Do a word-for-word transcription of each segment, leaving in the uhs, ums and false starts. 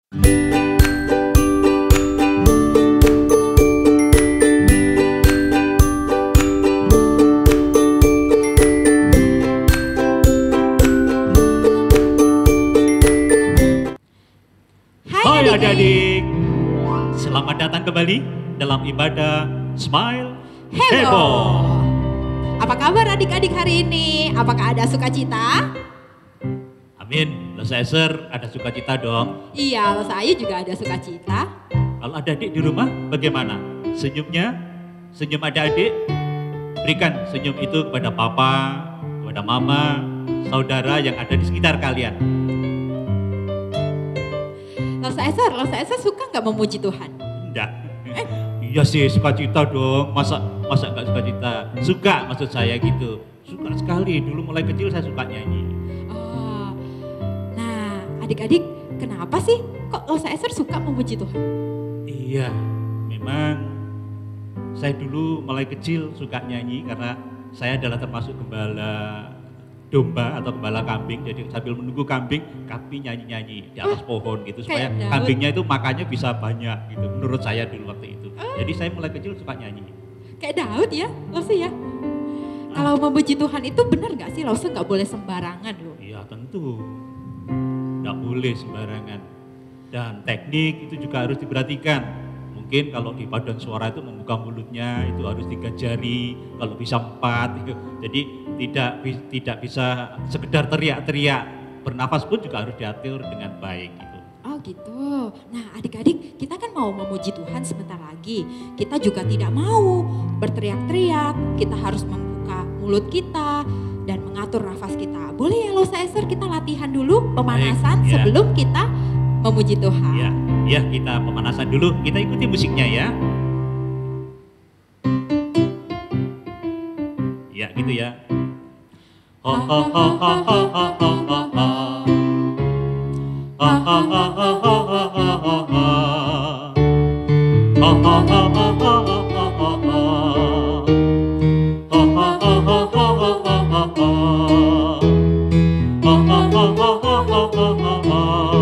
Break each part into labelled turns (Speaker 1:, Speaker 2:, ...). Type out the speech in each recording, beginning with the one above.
Speaker 1: Hai adik-adik, selamat datang kembali dalam ibadah Smile Heboh.
Speaker 2: Apa kabar adik-adik hari ini? Apakah ada sukacita?
Speaker 1: Amin, Losa Eser ada sukacita dong.
Speaker 2: Iya, Losa Ayu juga ada sukacita.
Speaker 1: Kalau ada adik di rumah bagaimana? Senyumnya, senyum adik-adik, berikan senyum itu kepada papa, kepada mama, saudara yang ada di sekitar kalian.
Speaker 2: Losa Eser, Losa Eser suka nggak memuji Tuhan?
Speaker 1: Enggak. Eh. Iya sih, sukacita dong. Masa masa nggak sukacita? Suka maksud saya gitu. Suka sekali. Dulu mulai kecil saya suka nyanyi.
Speaker 2: Oh, nah adik-adik kenapa sih kok Losa Eser suka memuji Tuhan?
Speaker 1: Iya, memang saya dulu mulai kecil suka nyanyi karena saya adalah termasuk gembala domba atau gembala kambing, jadi sambil menunggu kambing, kami nyanyi-nyanyi di atas oh, pohon gitu supaya kambingnya itu makannya bisa banyak gitu, menurut saya dulu waktu itu. Oh. Jadi saya mulai kecil suka nyanyi.
Speaker 2: Kayak Daud ya, Lose ya? Nah. Kalau memuji Tuhan itu benar gak sih, Lose gak boleh sembarangan loh?
Speaker 1: Iya tentu, gak boleh sembarangan. Dan teknik itu juga harus diperhatikan. Mungkin kalau di paduan suara itu membuka mulutnya itu harus tiga jari, kalau bisa empat gitu. Jadi tidak tidak bisa sekedar teriak-teriak, bernafas pun juga harus diatur dengan baik gitu.
Speaker 2: Oh gitu. Nah adik-adik kita kan mau memuji Tuhan sebentar lagi. Kita juga tidak mau berteriak-teriak, kita harus membuka mulut kita dan mengatur nafas kita. Boleh ya Losa Eser kita latihan dulu pemanasan baik, ya. Sebelum kita memuji Tuhan.
Speaker 1: Ya, ya kita pemanasan dulu, kita ikuti musiknya ya. Ya gitu ya. Ho ho ho ho ho ho ho ho ho. Ho ho ho ho ho ho ho ho ho. Ho ho ho ho ho ho ho ho ho. Ho ho ho ho ho ho ho ho ho. Ho ho ho ho ho ho ho ho.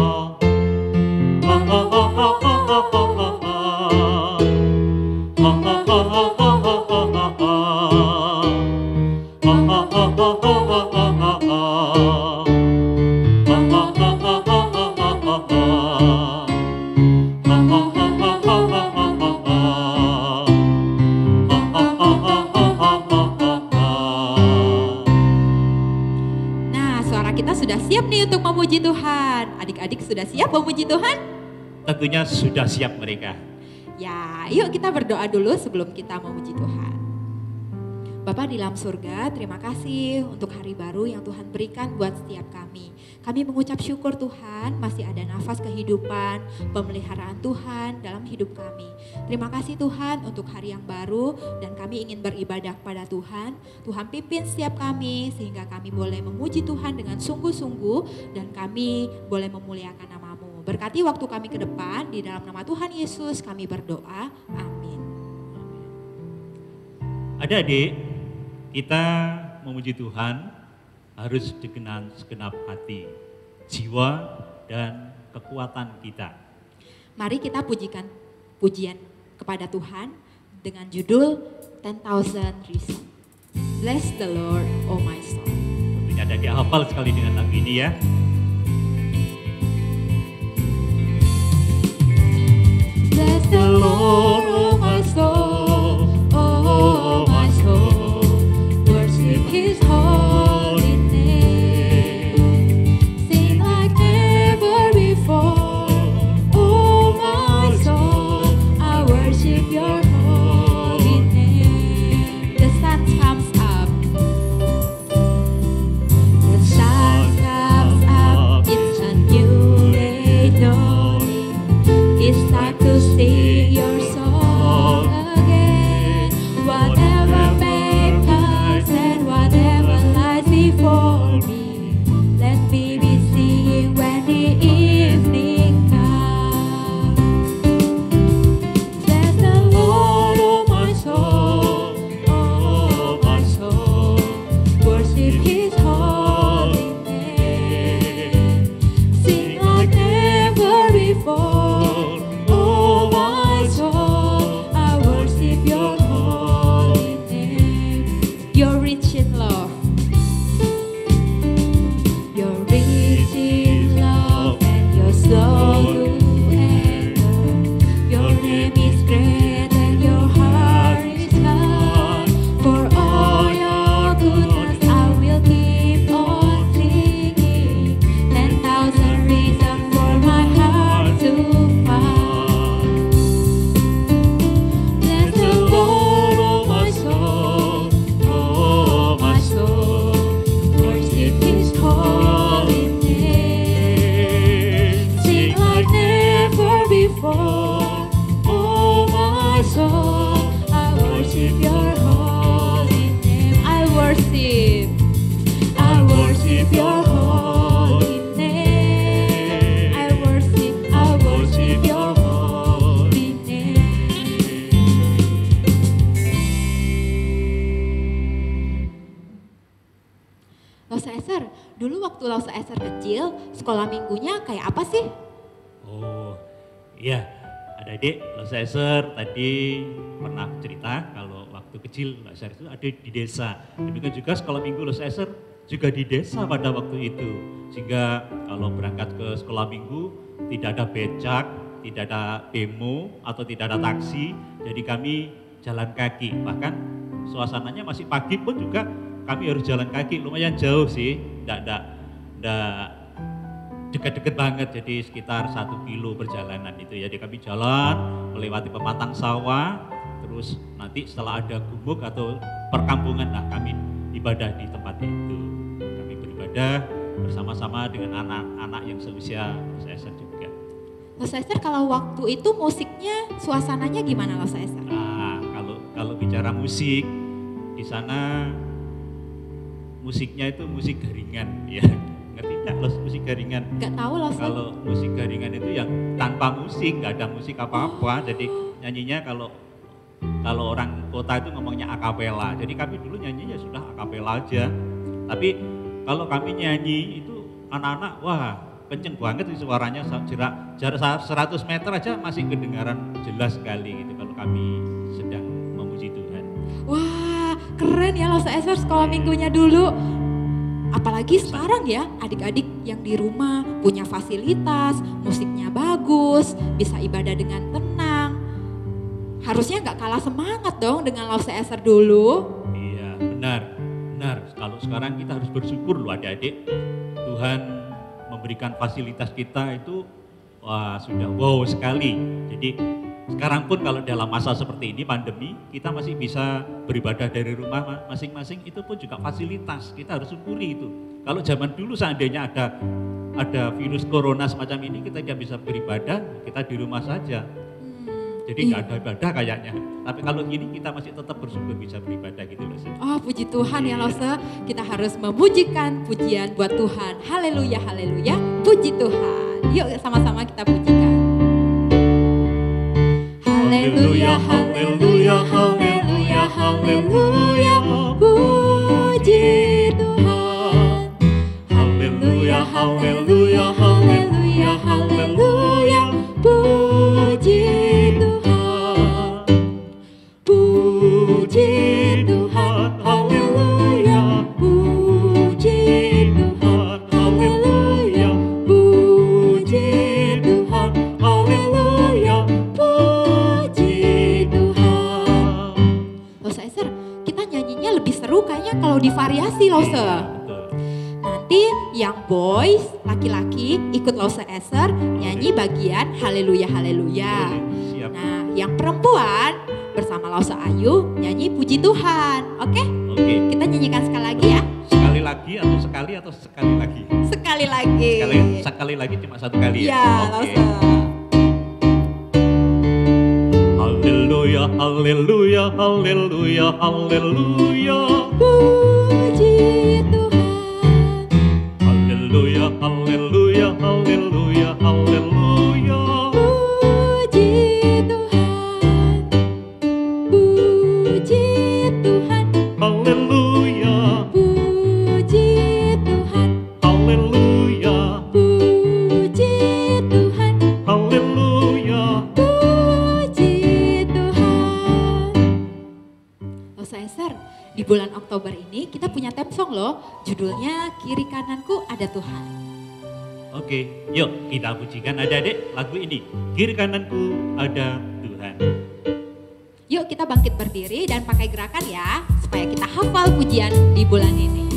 Speaker 2: Sudah siap nih untuk memuji Tuhan. Adik-adik sudah siap memuji Tuhan?
Speaker 1: Tentunya sudah siap mereka.
Speaker 2: Ya, yuk kita berdoa dulu sebelum kita memuji Tuhan. Bapa di dalam surga, terima kasih untuk hari baru yang Tuhan berikan buat setiap kami. Kami mengucap syukur Tuhan, masih ada nafas kehidupan, pemeliharaan Tuhan dalam hidup kami. Terima kasih Tuhan untuk hari yang baru dan kami ingin beribadah kepada Tuhan. Tuhan pimpin setiap kami sehingga kami boleh memuji Tuhan dengan sungguh-sungguh dan kami boleh memuliakan nama-Mu. Berkati waktu kami ke depan, di dalam nama Tuhan Yesus kami berdoa, amin.
Speaker 1: Adik-adik, kita memuji Tuhan harus dengan segenap hati, jiwa dan kekuatan kita.
Speaker 2: Mari kita pujikan pujian kepada Tuhan dengan judul ten thousand Reasons. Bless the Lord, oh my soul.
Speaker 1: Tentunya ada dihafal sekali dengan lagu ini ya.
Speaker 2: Bless the Lord, oh my soul, oh my soul. His holy name, sing like never before. Oh my soul, I worship your holy name. The sun comes up, the sun comes up. Lause Eser kecil, sekolah minggunya kayak apa sih?
Speaker 1: Oh iya, adik-adik Lause Eser tadi pernah cerita kalau waktu kecil Lause Eser itu ada di desa. Demikian juga sekolah minggu Lause Eser juga di desa pada waktu itu. Sehingga kalau berangkat ke sekolah minggu tidak ada becak, tidak ada demo atau tidak ada taksi, jadi kami jalan kaki. Bahkan suasananya masih pagi pun juga kami harus jalan kaki, lumayan jauh sih, enggak, enggak, enggak deket-deket banget, jadi sekitar satu kilo perjalanan itu ya. Jadi kami jalan melewati pematang sawah, terus nanti setelah ada gumuk atau perkampungan, nah kami ibadah di tempat itu. Kami beribadah bersama-sama dengan anak-anak yang seusia Lause Eser juga.
Speaker 2: Lause Eser kalau waktu itu musiknya, suasananya gimana Lause Eser?
Speaker 1: Nah, kalau kalau bicara musik di sana musiknya itu musik garingan ya. Ngerti enggak los musik garingan?
Speaker 2: Enggak tahu Lause.
Speaker 1: Kalau musik garingan itu yang tanpa musik, nggak ada musik apa-apa. Jadi nyanyinya kalau kalau orang kota itu ngomongnya akapela. Jadi kami dulu nyanyinya sudah akapela aja. Tapi kalau kami nyanyi itu anak-anak wah kenceng banget sih suaranya, jarak jarak seratus meter aja masih kedengaran jelas sekali gitu kalau kami sedang memuji Tuhan.
Speaker 2: Wah, keren ya Lause Eser sekolah minggunya dulu. Apalagi sekarang ya, adik-adik yang di rumah punya fasilitas, musiknya bagus, bisa ibadah dengan tenang. Harusnya nggak kalah semangat dong dengan Lause Eser dulu.
Speaker 1: Iya, benar. Benar, kalau sekarang kita harus bersyukur loh adik-adik. Tuhan memberikan fasilitas kita itu wah sudah wow sekali. Jadi sekarang pun kalau dalam masa seperti ini pandemi, kita masih bisa beribadah dari rumah masing-masing, itu pun juga fasilitas, kita harus syukuri itu. Kalau zaman dulu seandainya ada ada virus corona semacam ini, kita tidak bisa beribadah, kita di rumah saja. Jadi nggak ada ibadah kayaknya. Tapi kalau gini kita masih tetap bersyukur bisa beribadah gitu loh.
Speaker 2: Oh puji Tuhan ya Lause, kita harus memujikan pujian buat Tuhan. Haleluya, haleluya, puji Tuhan. Yuk sama-sama kita pujikan. Haleluya, haleluya, haleluya, haleluya, puji Tuhan. Haleluya, haleluya, haleluya, haleluya, puji Tuhan. Puji Tuhan, haleluya, puji Tuhan, haleluya, puji Tuhan, haleluya, puji Tuhan. Lause Eser, kita nyanyinya lebih seru kayaknya kalau divariasi Lause. Nanti yang boys, laki-laki ikut Lause Eser nyanyi bagian haleluya haleluya. Nah, yang perempuan bersama Lause Ayu nyanyi puji Tuhan. Oke?
Speaker 1: Oke.
Speaker 2: Kita nyanyikan sekali lagi ya.
Speaker 1: Sekali lagi atau sekali atau sekali lagi?
Speaker 2: Sekali lagi.
Speaker 1: Sekali sekali lagi cuma satu kali ya.
Speaker 2: Iya, Lause.
Speaker 1: Haleluya, haleluya, haleluya, haleluya.
Speaker 2: Puji Tuhan.
Speaker 1: Haleluya, haleluya, haleluya, haleluya.
Speaker 2: Puji Tuhan. Puji Tuhan.
Speaker 1: Haleluya.
Speaker 2: Puji Tuhan.
Speaker 1: Haleluya.
Speaker 2: Puji Tuhan.
Speaker 1: Haleluya.
Speaker 2: Puji Tuhan. Lause Eser, di bulan Oktober ini kita punya theme song loh, judulnya Kiri Kananku Ada Tuhan.
Speaker 1: Oke, yuk kita pujikan adik-adik lagu ini. Kiri kananku ada Tuhan.
Speaker 2: Yuk kita bangkit berdiri dan pakai gerakan ya, supaya kita hafal pujian di bulan ini.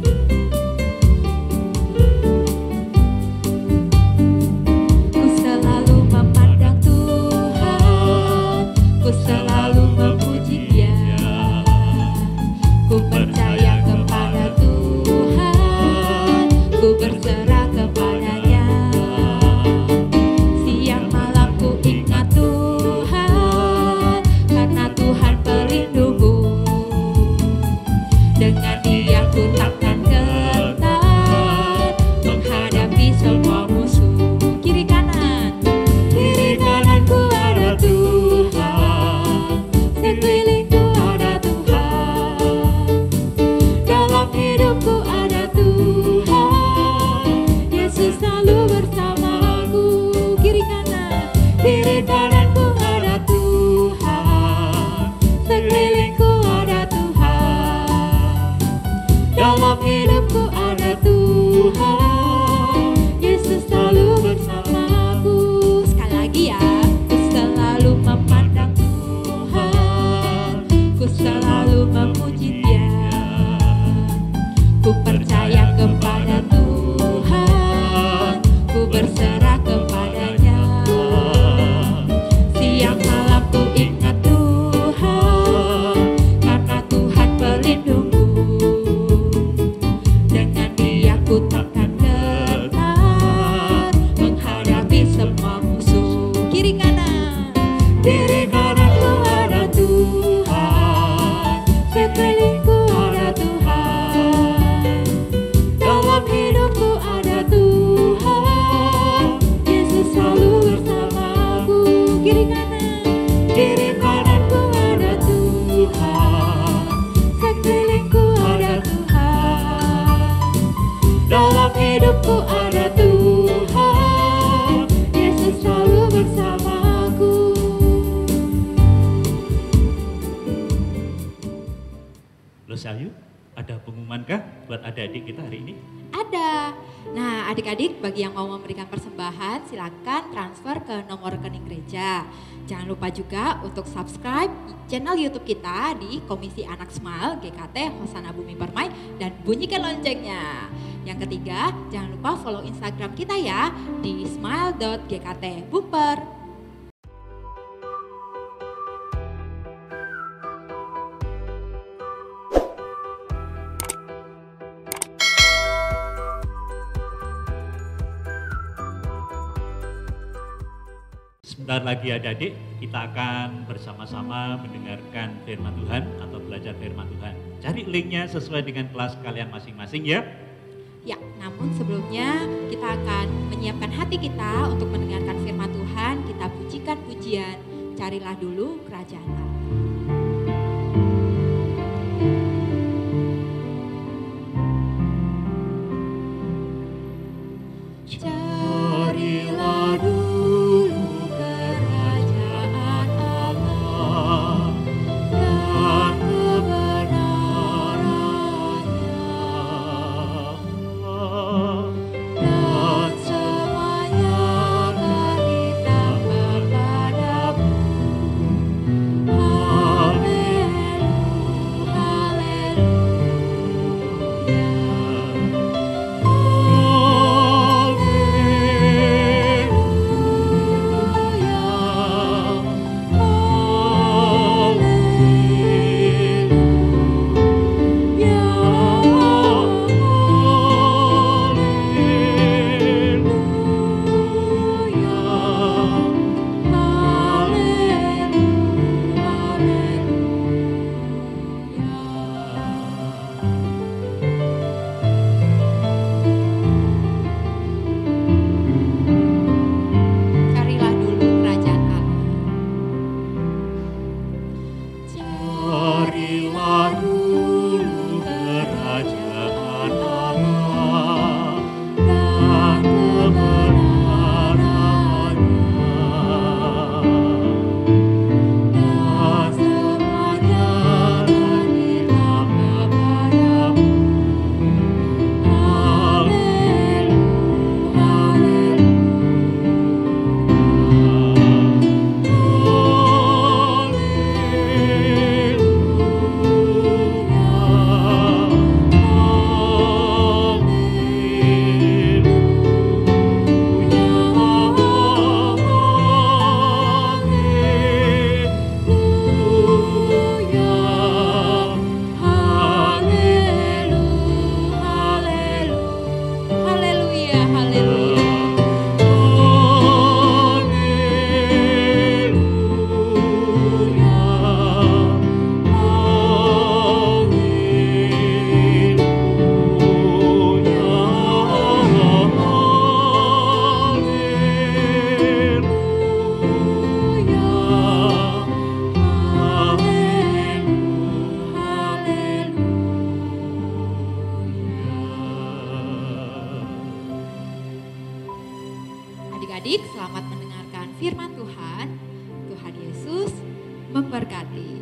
Speaker 2: Ku selalu memandang Tuhan, ku selalu memuji Dia. Ku percaya kepada Tuhan, ku berserah kepadanya. Siang malam ku ingat Tuhan, karena Tuhan pelindungku. Dengan Dia ku
Speaker 1: Sayu, ada pengumuman kah buat adik-adik kita hari ini?
Speaker 2: Ada. Nah, adik-adik bagi yang mau memberikan persembahan silakan transfer ke nomor rekening gereja. Jangan lupa juga untuk subscribe channel YouTube kita di Komisi Anak Smile G K T Hosana Bumi Permai dan bunyikan loncengnya. Yang ketiga, jangan lupa follow Instagram kita ya di smile dot g k t. Bumper.
Speaker 1: Sebentar lagi adik-adik, kita akan bersama-sama mendengarkan firman Tuhan atau belajar firman Tuhan. Cari linknya sesuai dengan kelas kalian masing-masing ya.
Speaker 2: Ya, namun sebelumnya kita akan menyiapkan hati kita untuk mendengarkan firman Tuhan. Kita pujikan pujian, carilah dulu kerajaan Allah. Carilah dulu Adik-adik, selamat mendengarkan firman Tuhan. Tuhan Yesus memberkati.